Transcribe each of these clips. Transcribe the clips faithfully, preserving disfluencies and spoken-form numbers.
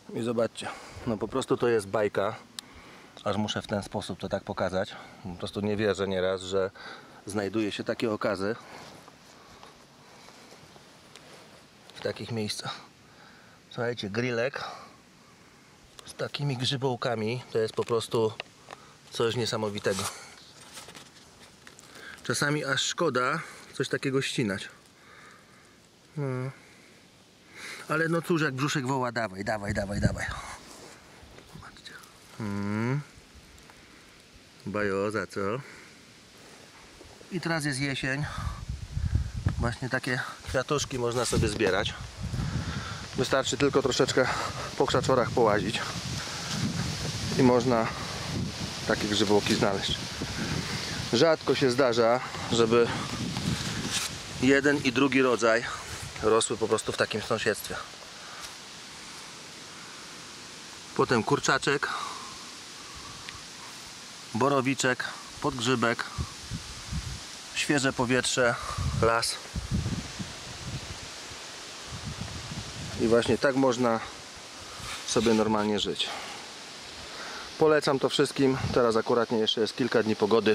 I zobaczcie, no po prostu to jest bajka. Aż muszę w ten sposób to tak pokazać. Po prostu nie wierzę nieraz, że znajduje się takie okazy w takich miejscach. Słuchajcie, grillek z takimi grzybołkami to jest po prostu coś niesamowitego. Czasami aż szkoda coś takiego ścinać. No. Ale no cóż, jak brzuszek woła, dawaj, dawaj, dawaj, dawaj. Zobaczcie. Hmm. Bajoza, co? I teraz jest jesień. Właśnie takie kwiatuszki można sobie zbierać. Wystarczy tylko troszeczkę po krzaczorach połazić i można takie grzybołki znaleźć. Rzadko się zdarza, żeby jeden i drugi rodzaj rosły po prostu w takim sąsiedztwie. Potem kurczaczek, borowiczek, podgrzybek, świeże powietrze, las. I właśnie tak można sobie normalnie żyć. Polecam to wszystkim. Teraz akurat nie jeszcze jest kilka dni pogody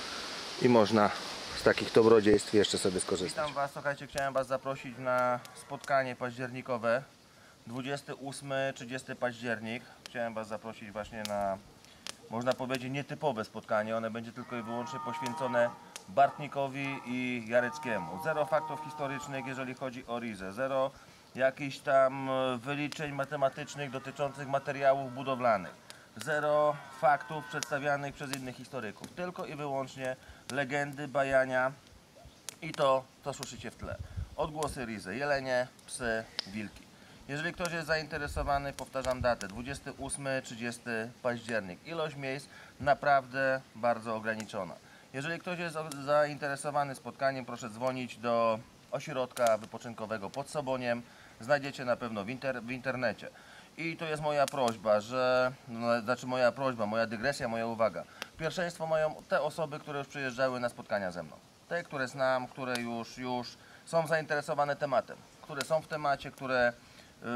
i można z takich dobrodziejstw jeszcze sobie skorzystać. Witam Was, słuchajcie, chciałem Was zaprosić na spotkanie październikowe dwudziesty ósmy trzydziesty październik. Chciałem Was zaprosić właśnie na, można powiedzieć, nietypowe spotkanie. One będzie tylko i wyłącznie poświęcone Bartnikowi i Jareckiemu. Zero faktów historycznych, jeżeli chodzi o Rizę. Zero jakichś tam wyliczeń matematycznych dotyczących materiałów budowlanych. Zero faktów przedstawianych przez innych historyków. Tylko i wyłącznie legendy, bajania i to, co słyszycie w tle. Odgłosy Rizy, jelenie, psy, wilki. Jeżeli ktoś jest zainteresowany, powtarzam datę, dwudziesty ósmy trzydziesty październik. Ilość miejsc naprawdę bardzo ograniczona. Jeżeli ktoś jest zainteresowany spotkaniem, proszę dzwonić do ośrodka wypoczynkowego pod Soboniem. Znajdziecie na pewno w, inter w internecie. I to jest moja prośba, że, no, znaczy moja prośba, moja dygresja, moja uwaga. Pierwszeństwo mają te osoby, które już przyjeżdżały na spotkania ze mną. Te, które znam, które już, już są zainteresowane tematem. Które są w temacie, które yy,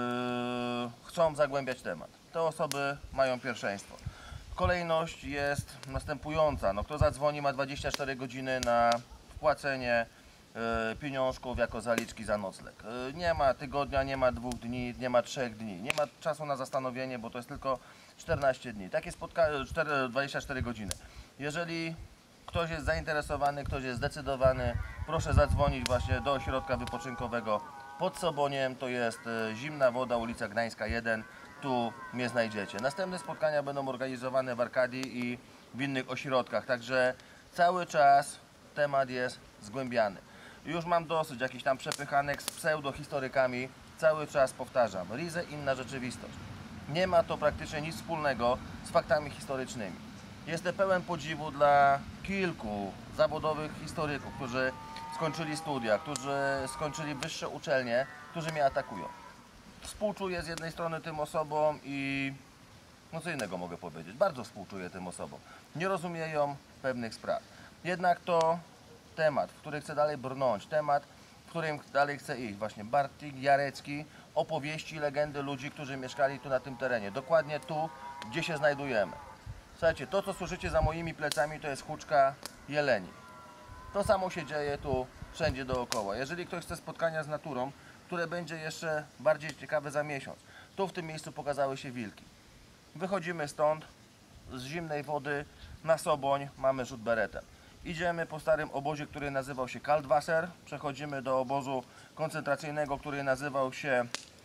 chcą zagłębiać temat. Te osoby mają pierwszeństwo. Kolejność jest następująca. No, kto zadzwoni, ma dwadzieścia cztery godziny na wpłacenie yy, pieniążków jako zaliczki za nocleg. Yy, nie ma tygodnia, nie ma dwóch dni, nie ma trzech dni. Nie ma czasu na zastanowienie, bo to jest tylko czternaście dni. Takie spotkanie, dwadzieścia cztery godziny. Jeżeli ktoś jest zainteresowany, ktoś jest zdecydowany, proszę zadzwonić właśnie do ośrodka wypoczynkowego pod Soboniem. To jest yy, Zimna Woda, ulica Gdańska jeden. Tu mnie znajdziecie. Następne spotkania będą organizowane w Arkadii i w innych ośrodkach, także cały czas temat jest zgłębiany. Już mam dosyć jakichś tam przepychanek z pseudohistorykami. Cały czas powtarzam, Rizę inna rzeczywistość. Nie ma to praktycznie nic wspólnego z faktami historycznymi. Jestem pełen podziwu dla kilku zawodowych historyków, którzy skończyli studia, którzy skończyli wyższe uczelnie, którzy mnie atakują. Współczuję z jednej strony tym osobom i no co innego mogę powiedzieć, bardzo współczuję tym osobom. Nie rozumieją pewnych spraw. Jednak to temat, w który chcę dalej brnąć, temat, w którym dalej chcę iść. Właśnie Bartik, Jarecki, opowieści, legendy ludzi, którzy mieszkali tu na tym terenie. Dokładnie tu, gdzie się znajdujemy. Słuchajcie, to co słyszycie za moimi plecami, to jest huczka jeleni. To samo się dzieje tu wszędzie dookoła. Jeżeli ktoś chce spotkania z naturą, które będzie jeszcze bardziej ciekawe za miesiąc. Tu w tym miejscu pokazały się wilki. Wychodzimy stąd, z Zimnej Wody na Soboń, mamy rzut beretem. Idziemy po starym obozie, który nazywał się Kaldwasser. Przechodzimy do obozu koncentracyjnego, który nazywał się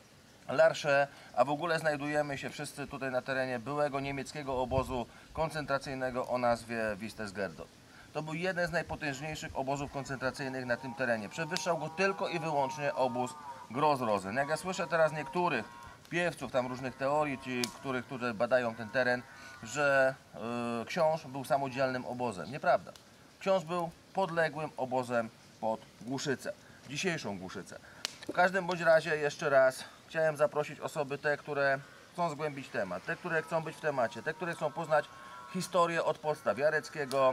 Larsze, a w ogóle znajdujemy się wszyscy tutaj na terenie byłego niemieckiego obozu koncentracyjnego o nazwie Vistesgerdon. To był jeden z najpotężniejszych obozów koncentracyjnych na tym terenie. Przewyższał go tylko i wyłącznie obóz Gross-Rosen. Jak ja słyszę teraz niektórych piewców, tam różnych teorii, ci, których, którzy badają ten teren, że yy, Książ był samodzielnym obozem. Nieprawda. Książ był podległym obozem pod Głuszycę, dzisiejszą Głuszycę. W każdym bądź razie jeszcze raz chciałem zaprosić osoby te, które chcą zgłębić temat, te, które chcą być w temacie, te, które chcą poznać historię od podstaw Jareckiego,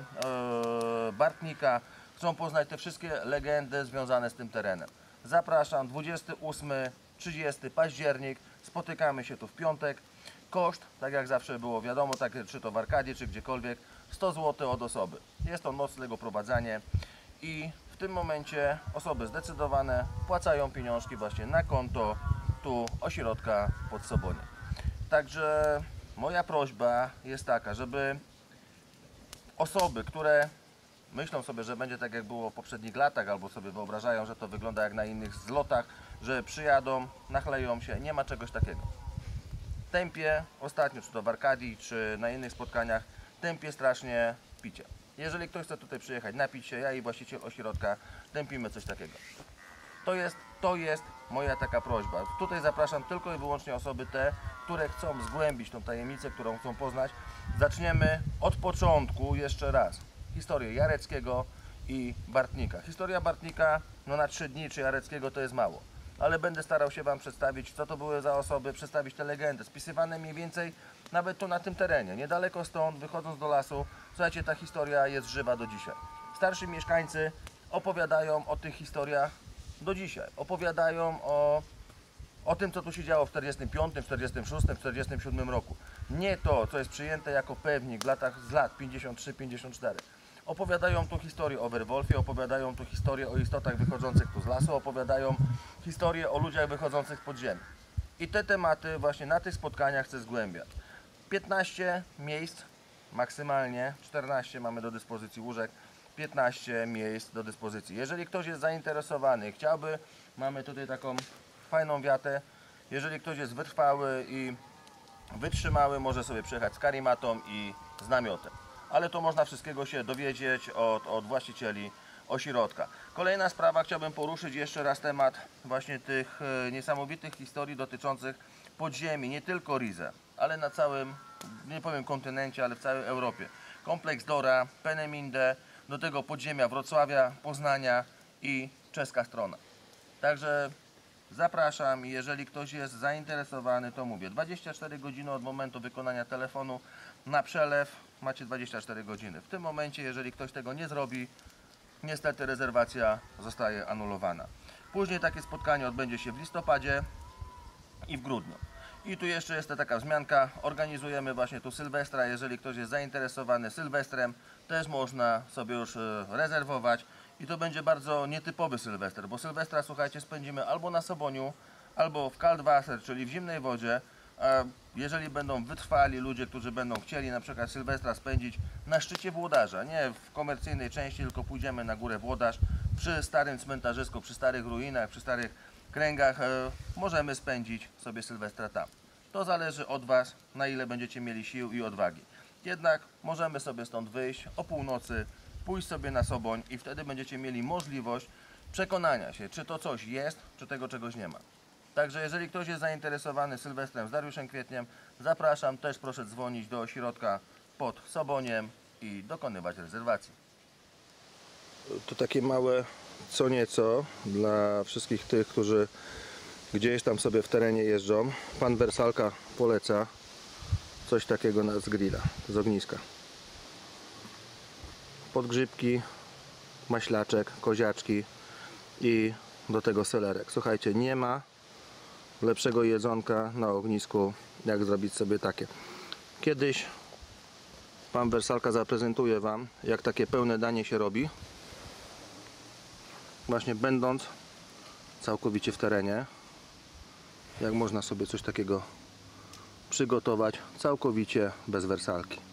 yy, Bartnika, chcą poznać te wszystkie legendy związane z tym terenem. Zapraszam dwudziesty ósmy trzydziesty październik, spotykamy się tu w piątek. Koszt, tak jak zawsze było wiadomo, tak, czy to w Arkadii, czy gdziekolwiek, sto złotych od osoby. Jest to nocleg, oprowadzanie i w tym momencie osoby zdecydowane wpłacają pieniążki właśnie na konto tu ośrodka pod Sobonie. Także moja prośba jest taka, żeby osoby, które myślą sobie, że będzie tak jak było w poprzednich latach, albo sobie wyobrażają, że to wygląda jak na innych zlotach, że przyjadą, nachleją się, nie ma czegoś takiego. Tępie ostatnio, czy to w Arkadii, czy na innych spotkaniach, tępie strasznie picie. Jeżeli ktoś chce tutaj przyjechać, napić się, ja i właściciel ośrodka tępimy coś takiego. To jest, to jest moja taka prośba. Tutaj zapraszam tylko i wyłącznie osoby te, które chcą zgłębić tą tajemnicę, którą chcą poznać. Zaczniemy od początku jeszcze raz. Historię Jareckiego i Bartnika. Historia Bartnika, no na trzy dni, czy Jareckiego to jest mało. Ale będę starał się Wam przedstawić, co to były za osoby, przedstawić te legendy, spisywane mniej więcej nawet tu na tym terenie. Niedaleko stąd, wychodząc do lasu, słuchajcie, ta historia jest żywa do dzisiaj. Starsi mieszkańcy opowiadają o tych historiach do dzisiaj. Opowiadają o, o tym, co tu się działo w czterdziestym piątym, czterdziestym szóstym, czterdziestym siódmym roku. Nie to, co jest przyjęte jako pewnik w latach z lat pięćdziesiąt trzy pięćdziesiąt cztery. Opowiadają tu historię o Werwolfie, opowiadają tu historię o istotach wychodzących tu z lasu, opowiadają historię o ludziach wychodzących z podziemi. I te tematy właśnie na tych spotkaniach chcę zgłębiać. piętnaście miejsc, maksymalnie czternaście mamy do dyspozycji łóżek, piętnaście miejsc do dyspozycji. Jeżeli ktoś jest zainteresowany, chciałby, mamy tutaj taką fajną wiatę, jeżeli ktoś jest wytrwały i wytrzymały, może sobie przyjechać z karimatą i z namiotem. Ale to można wszystkiego się dowiedzieć od, od właścicieli ośrodka. Kolejna sprawa, chciałbym poruszyć jeszcze raz temat właśnie tych e, niesamowitych historii dotyczących podziemi, nie tylko Rize, ale na całym, nie powiem kontynencie, ale w całej Europie. Kompleks Dora, Peenemünde, do tego podziemia Wrocławia, Poznania i czeska strona. Także zapraszam, jeżeli ktoś jest zainteresowany, to mówię, dwadzieścia cztery godziny od momentu wykonania telefonu na przelew, macie dwadzieścia cztery godziny. W tym momencie, jeżeli ktoś tego nie zrobi, niestety rezerwacja zostaje anulowana. Później takie spotkanie odbędzie się w listopadzie i w grudniu. I tu jeszcze jest taka wzmianka, organizujemy właśnie tu Sylwestra, jeżeli ktoś jest zainteresowany Sylwestrem, też można sobie już rezerwować. I to będzie bardzo nietypowy Sylwester, bo Sylwestra, słuchajcie, spędzimy albo na Soboniu, albo w Kaltwasser, czyli w zimnej wodzie. A jeżeli będą wytrwali ludzie, którzy będą chcieli na przykład Sylwestra spędzić na szczycie Włodarza, nie w komercyjnej części, tylko pójdziemy na górę Włodarz, przy starym cmentarzysku, przy starych ruinach, przy starych kręgach, e, możemy spędzić sobie Sylwestra tam. To zależy od Was, na ile będziecie mieli sił i odwagi. Jednak możemy sobie stąd wyjść o północy, pójść sobie na Soboń i wtedy będziecie mieli możliwość przekonania się, czy to coś jest, czy tego czegoś nie ma. Także jeżeli ktoś jest zainteresowany Sylwestrem z Dariuszem Kwietniem, zapraszam, też proszę dzwonić do ośrodka pod Soboniem i dokonywać rezerwacji. To takie małe co nieco dla wszystkich tych, którzy gdzieś tam sobie w terenie jeżdżą. Pan Wersalka poleca coś takiego na z grilla, z ogniska. Podgrzybki, maślaczek, koziaczki i do tego selerek. Słuchajcie, nie ma lepszego jedzonka na ognisku, jak zrobić sobie takie. Kiedyś pan Wersalka zaprezentuje Wam, jak takie pełne danie się robi, właśnie będąc całkowicie w terenie, jak można sobie coś takiego przygotować całkowicie bez Wersalki.